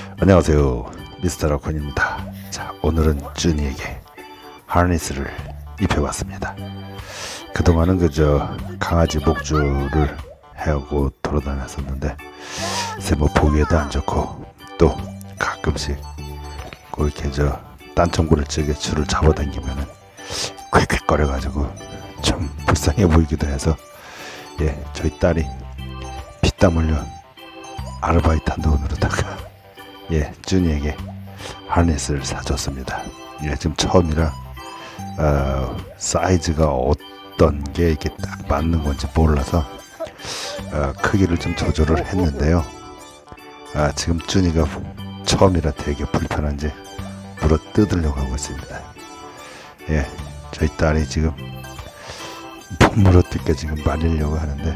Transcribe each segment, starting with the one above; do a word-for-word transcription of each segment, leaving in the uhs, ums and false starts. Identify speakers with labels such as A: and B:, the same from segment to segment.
A: 안녕하세요, 미스터 라쿤입니다. 자, 오늘은 준이에게 하니스를 입혀봤습니다. 그동안은 그저 강아지 목줄을 해하고 돌아다녔었는데 뭐 보기에도 안 좋고 또 가끔씩 그 이렇게 저 딴청구를 찌게 줄을 잡아당기면은 퀭퀭거려가지고 좀 불쌍해 보이기도 해서 예, 저희 딸이 피땀 흘려 아르바이트 한 돈으로다가 예, 준이에게 하니스를 사줬습니다. 예, 지금 처음이라 어, 사이즈가 어떤 게 이렇게 딱 맞는 건지 몰라서 어, 크기를 좀 조절을 했는데요. 아, 지금 준이가 처음이라 되게 불편한지 물어 뜯으려고 하고 있습니다. 예, 저희 딸이 지금 물어 뜯게 지금 말리려고 하는데,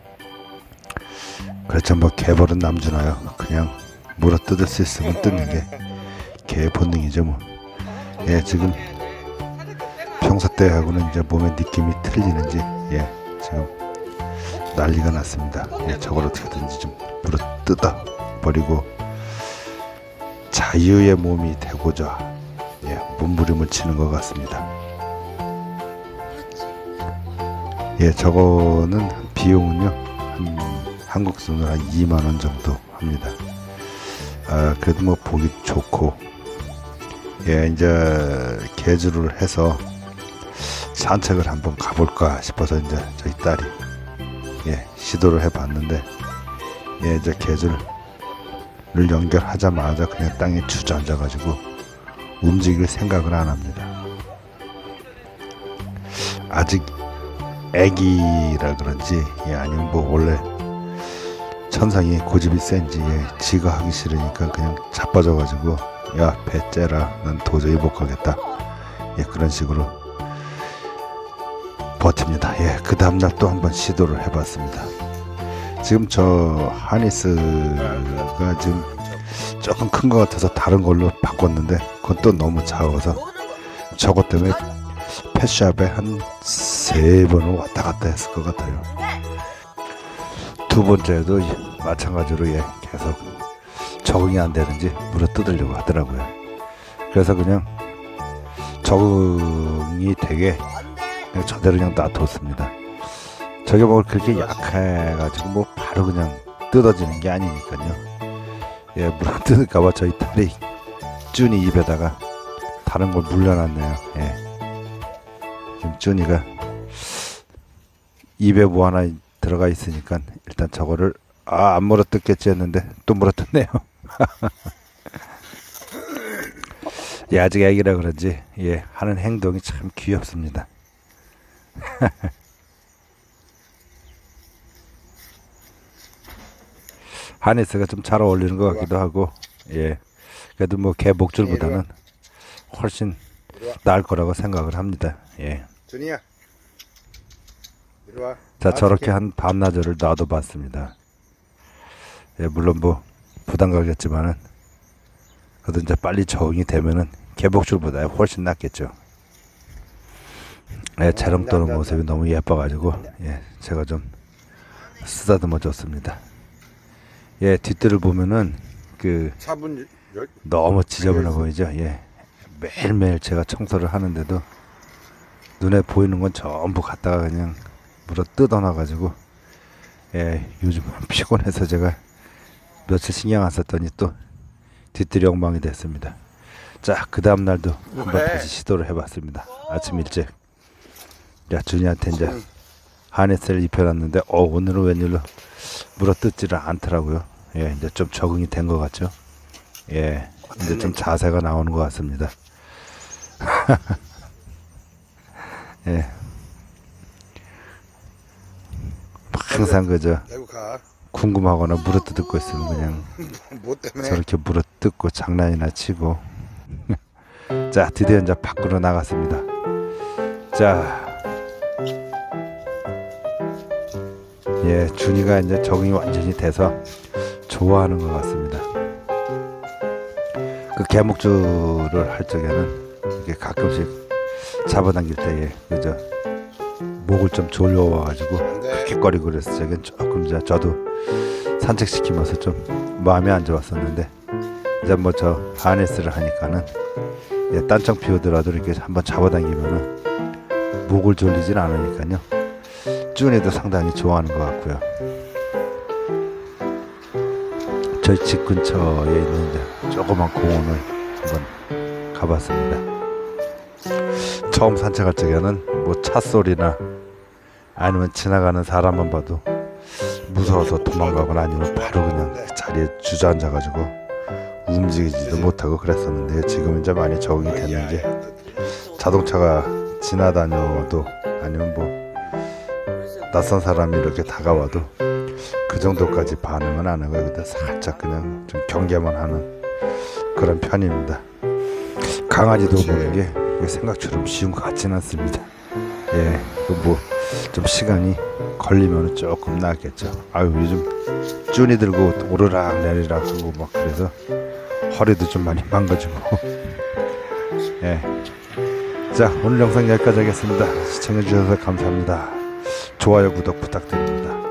A: 그렇죠, 뭐 개벌은 남주나요. 그냥 물어 뜯을 수 있으면 뜯는 게 개 본능이죠 뭐. 예, 지금 평소 때하고는 이제 몸의 느낌이 틀리는지 예, 지금 난리가 났습니다. 예, 저걸 어떻게든지 좀 물어 뜯어 버리고 자유의 몸이 되고자 예, 몸부림을 치는 것 같습니다. 예, 저거는 비용은요 한 한국 돈으로 한 이만 원 정도 합니다. 아, 그래도 뭐 보기 좋고 예, 이제 개주를 해서 산책을 한번 가볼까 싶어서 이제 저희 딸이 예, 시도를 해봤는데 예, 이제 개주를 연결하자마자 그냥 땅에 주저앉아가지고 움직일 생각을 안 합니다. 아직 애기라 그런지 예, 아니면 뭐 원래 천상이 고집이 센지 예, 지가 하기 싫으니까 그냥 자빠져가지고 야, 배 째라, 난 도저히 못 가겠다 예, 그런 식으로 버팁니다. 예, 그 다음날 또 한번 시도를 해봤습니다. 지금 저 하니스가 지금 조금 큰 것 같아서 다른 걸로 바꿨는데 그건 또 너무 작아서 저것 때문에 펫샵에 한 세 번은 왔다 갔다 했을 것 같아요. 두 번째도 마찬가지로 예, 계속 적응이 안 되는지 물어 뜯으려고 하더라고요. 그래서 그냥 적응이 되게 그냥 저대로 그냥 놔뒀습니다. 저게 뭐 그렇게 약해가지고 뭐 바로 그냥 뜯어지는 게 아니니까요. 예, 물어 뜯을까봐 저희 딸이 준이 입에다가 다른 걸 물려놨네요. 예. 지금 준이가 입에 뭐 하나 들어가 있으니까 일단 저거를 아, 안 물어 뜯겠지 했는데 또 물어 뜯네요. 예, 아직 애기라 그런지 예, 하는 행동이 참 귀엽습니다. 하니스가 좀 잘 어울리는 것 같기도 하고 예, 그래도 뭐 개 목줄보다는 훨씬 나을 거라고 생각을 합니다. 예.
B: 준이야, 이리 와.
A: 자, 저렇게 한 밤낮을 놔둬봤습니다. 예, 물론 뭐 부담 가겠지만은 그래도 이제 빨리 적응이 되면은 개복줄보다 훨씬 낫겠죠. 예, 재롱 떠는 모습이 너무 예뻐가지고 예, 제가 좀 쓰다듬어 줬습니다. 예, 뒷뜰을 보면은 그 너무 지저분해 보이죠. 예, 매일매일 제가 청소를 하는데도 눈에 보이는 건 전부 갖다가 그냥 물어 뜯어놔가지고 예, 요즘 피곤해서 제가 며칠 신경 안 썼더니 또 뒷뜰이 엉망이 됐습니다. 자, 그 다음 날도 한번 다시 시도를 해봤습니다. 아침 일찍 야, 준이한테 이제 하니스를 입혀놨는데 어, 오늘은 웬일로 물어 뜯지를 않더라고요. 예, 이제 좀 적응이 된 것 같죠. 예, 이제 좀 자세가 나오는 것 같습니다. 예, 항상 그저 궁금하거나 물어 뜯고 있으면 그냥 저렇게 물어 뜯고 장난이나 치고. 자, 드디어 이제 밖으로 나갔습니다. 자, 예, 준이가 이제 적응이 완전히 돼서 좋아하는 것 같습니다. 그 개목줄을 할 적에는 이렇게 가끔씩 잡아당길 때에 그저 목을 좀 졸려와가지고 킥거리고 그래서 저긴 조금 이제 저도 산책시키면서 좀 마음이 안 좋았었는데 이제 뭐 저 하네스를 하니까는 예, 딴청 피우더라도 이렇게 한번 잡아당기면은 목을 졸리진 않으니까요. 쭈니도 상당히 좋아하는 것 같고요. 저희 집 근처에 있는 이제 조그만 공원을 한번 가봤습니다. 처음 산책할 적에는 뭐 차 소리나 아니면 지나가는 사람만 봐도 무서워서 도망가거나 아니면 바로 그냥 자리에 주저앉아가지고 움직이지도 못하고 그랬었는데 지금 이제 많이 적응이 됐는지 자동차가 지나다녀도 아니면 뭐 낯선 사람이 이렇게 다가와도 그 정도까지 반응은 안 하고 근데 살짝 그냥 좀 경계만 하는 그런 편입니다. 강아지도 보는 게 생각처럼 쉬운 것 같지는 않습니다. 예, 뭐 좀 시간이 걸리면 조금 나았겠죠. 아유 요즘 쭈니 들고 오르락 내리락 하고 막 그래서 허리도 좀 많이 망가지고. 예. 자, 오늘 영상 여기까지 하겠습니다. 시청해주셔서 감사합니다. 좋아요 구독 부탁드립니다.